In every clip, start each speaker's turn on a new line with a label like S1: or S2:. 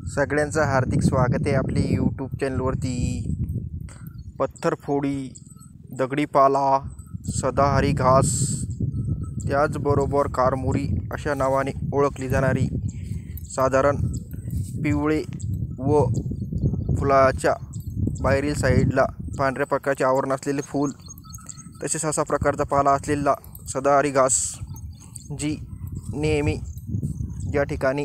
S1: सगळ्यांचं हार्दिक स्वागत आहे आपले यूट्यूब चॅनलवरती। पत्थरफोडी, दगडीपाला, सदाहरी घास, त्याचबरोबर कारमुरी अशा नावाने ओळखली जाणारी साधारण पिवळे व फुलाच्या बाहेरील साईडला पांढऱ्या प्रकारचे आवरण असलेले फूल, तसेच असा प्रकारचा पाला असलेला सदाहरी घास, जी नेहमी ज्या ठिकाणी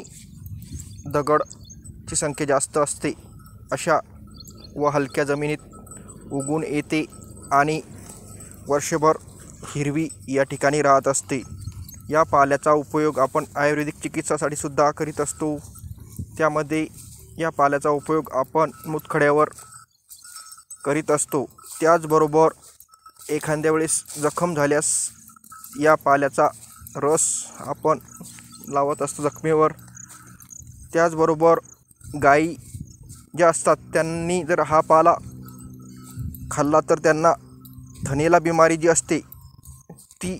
S1: दगडची संख्या जास्त असते अशा व हलक्या जमिनीत उगून येते आणि वर्षभर हिरवी या ठिकाणी राहत असते। या पाल्याचा उपयोग आपण आयुर्वेदिक चिकित्सासाठी सुद्धा करीत असतो। त्यामध्ये या पाल्याचा उपयोग आपण मुतखड्यावर करीत असतो। त्याचबरोबर एखाद्या वेळेस जखम झाल्यास या पाल्याचा रस आपण लावत असतो जखमेवर। त्याचबरोबर गायी ज्या असतात त्यांनी जर हा पाला खाल्ला तर त्यांना धनेला बिमारी जी असते ती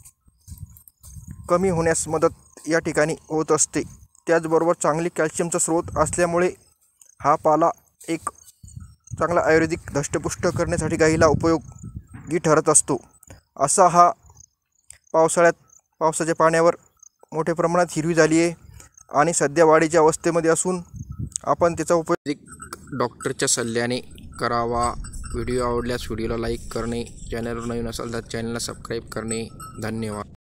S1: कमी होण्यास मदत या ठिकाणी होत असते। त्याचबरोबर चांगली कॅल्शियमचा स्रोत असल्यामुळे हा पाला एक चांगला आयुर्वेदिक धष्टपुष्ट करण्यासाठी गायीला उपयोगी ठरत असतो। असा हा पावसाच्या पाण्यावर मोठ्या प्रमाणात हिरवी झाली आहे आणि सध्या वाढीच्या अवस्थेमध्ये असून आपण त्याचा उपयोग डॉक्टरच्या सल्ल्याने करावा। व्हिडिओ आवडल्यास व्हिडिओला लाईक करणे, चॅनलवर नवीन असाल तर चॅनलला सबस्क्राईब करणे। धन्यवाद।